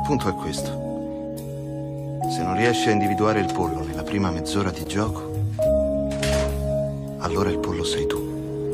punto è questo. Se non riesci a individuare il pollo nella prima mezz'ora di gioco, allora il pollo sei tu.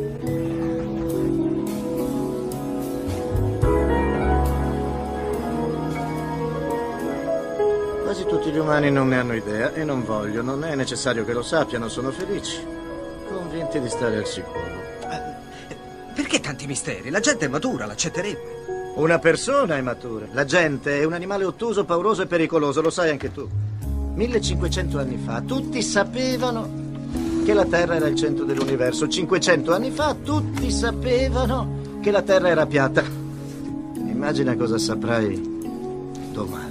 Quasi tutti gli umani non ne hanno idea e non vogliono, non è necessario che lo sappiano, sono felici, convinti di stare al sicuro. Perché tanti misteri? La gente è matura, l'accetterebbe. Una persona è matura, la gente è un animale ottuso, pauroso e pericoloso, lo sai anche tu. 1500 anni fa tutti sapevano che la Terra era il centro dell'universo. 500 anni fa tutti sapevano che la Terra era piatta. Immagina cosa saprai domani.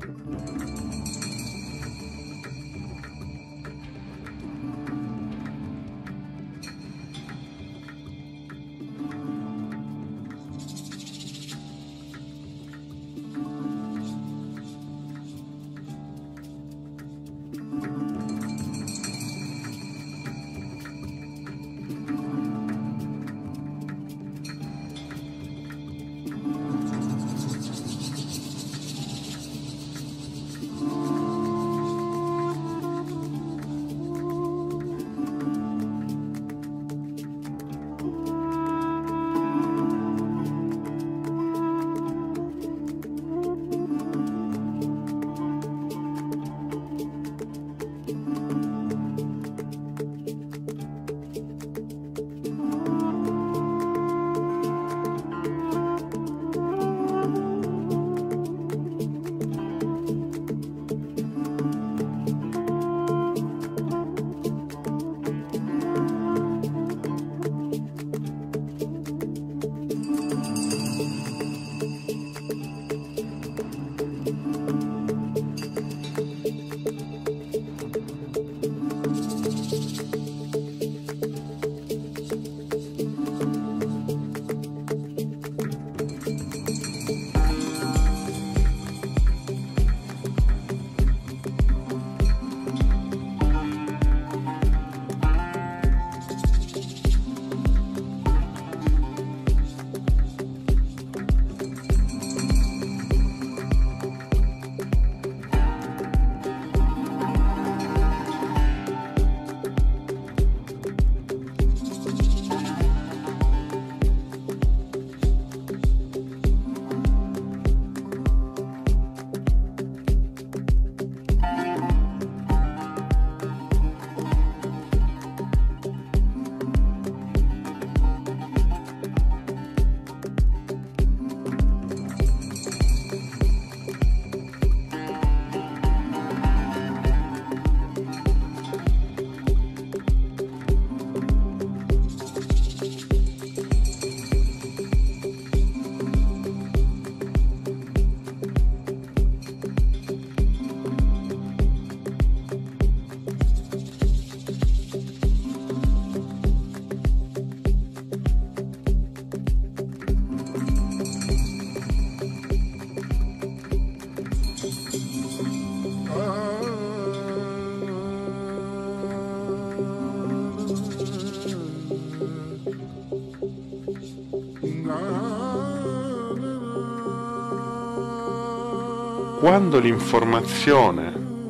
Quando l'informazione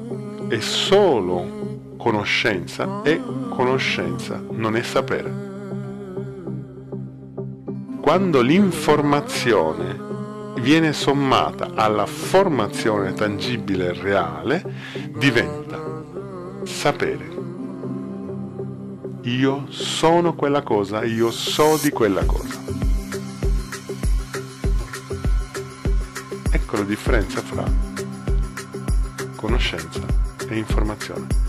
è solo conoscenza, è conoscenza, non è sapere. Quando l'informazione viene sommata alla formazione tangibile e reale, diventa sapere. Io sono quella cosa, io so di quella cosa. Ecco la differenza fra conoscenza e informazione.